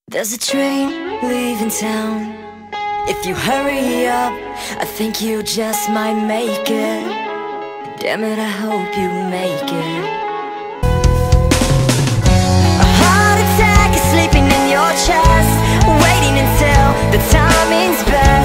There's a train leaving town. If you hurry up, I think you just might make it. Damn it, I hope you make it. A heart attack is sleeping in your chest, waiting until the timing's best.